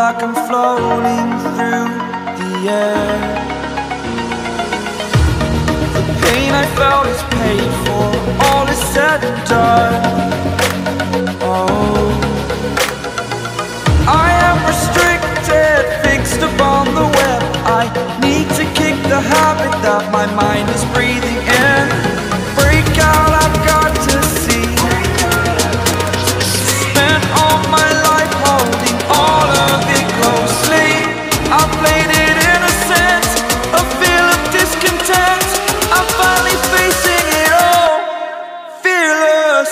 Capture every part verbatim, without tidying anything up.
like I'm floating through the air. The pain I felt is paid for, all is said and done. Oh, I am restricted, fixed upon the web. I need to kick the habit that my mind is breathing in. Break out, I've got to see. Spent all my life holding all of it closely. I played it innocent, a feel of discontent. I'm finally facing it all, fearless.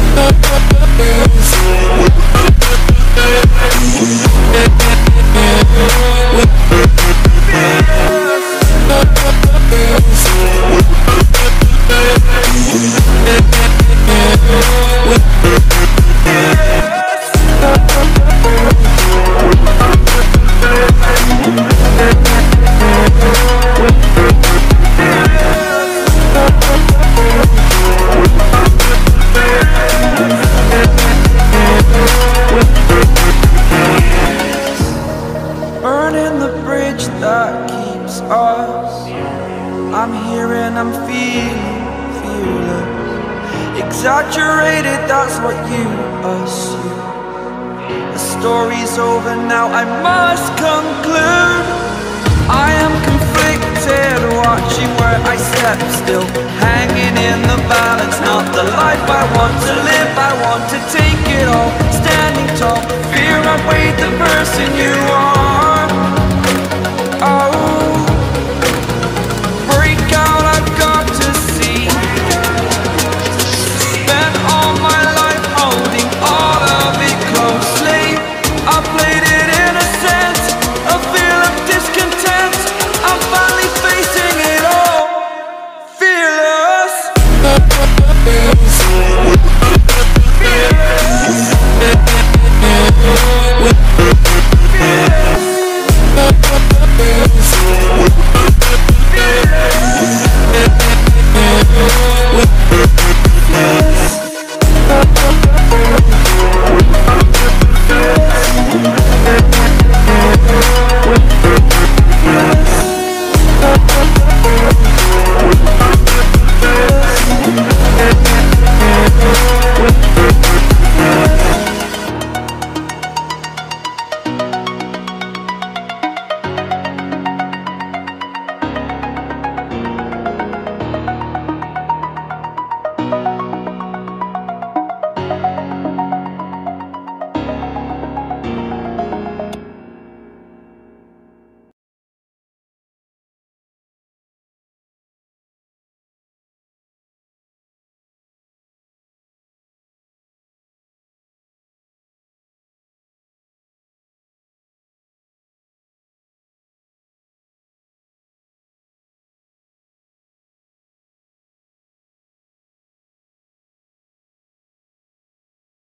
Burning the bridge that keeps us. I'm here and I'm feeling fearless. Exaggerated, that's what you assume. The story's over now, I must conclude. I am conflicted, watching where I step still, hanging in the balance. Not the life I want to live, I want to take it all. Standing tall, fear outweighed the person you